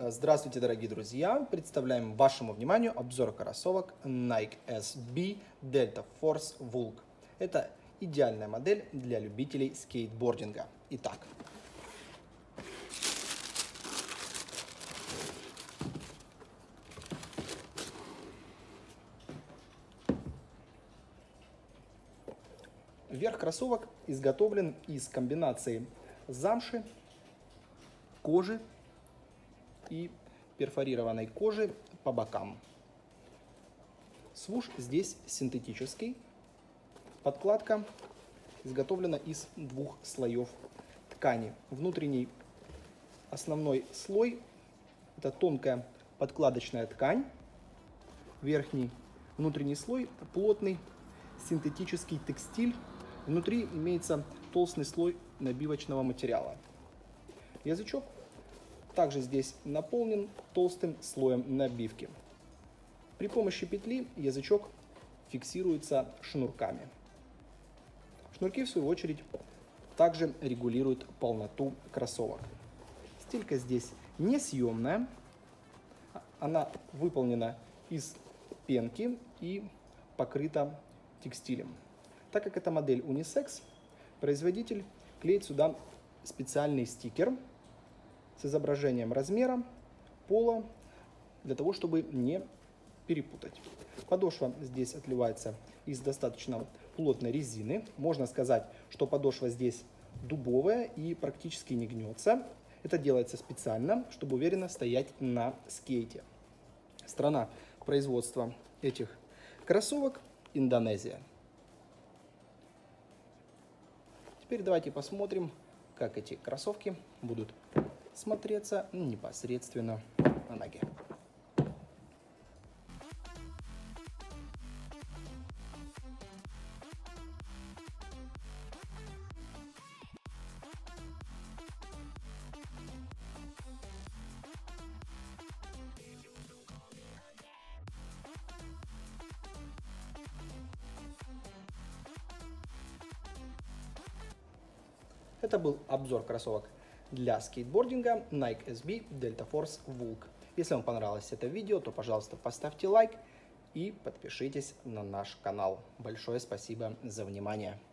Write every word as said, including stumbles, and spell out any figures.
Здравствуйте, дорогие друзья! Представляем вашему вниманию обзор кроссовок Nike эс би Delta Force Vulk. Это идеальная модель для любителей скейтбординга. Итак, верх кроссовок изготовлен из комбинации замши, кожи и перфорированной кожи по бокам. Свуш здесь синтетический. Подкладка изготовлена из двух слоев ткани. Внутренний основной слой – это тонкая подкладочная ткань. Верхний внутренний слой – плотный синтетический текстиль. Внутри имеется толстый слой набивочного материала. Язычок также здесь наполнен толстым слоем набивки. При помощи петли язычок фиксируется шнурками. Шнурки, в свою очередь, также регулируют полноту кроссовок. Стелька здесь несъемная. Она выполнена из пенки и покрыта текстилем. Так как это модель унисекс, производитель клеит сюда специальный стикер с изображением размера, пола, для того, чтобы не перепутать. Подошва здесь отливается из достаточно плотной резины. Можно сказать, что подошва здесь дубовая и практически не гнется. Это делается специально, чтобы уверенно стоять на скейте. Страна производства этих кроссовок – Индонезия. Теперь давайте посмотрим, как эти кроссовки будут смотреться непосредственно на ноге. Это был обзор кроссовок для скейтбординга Nike эс би Delta Force Vulk. Если вам понравилось это видео, то, пожалуйста, поставьте лайк и подпишитесь на наш канал. Большое спасибо за внимание.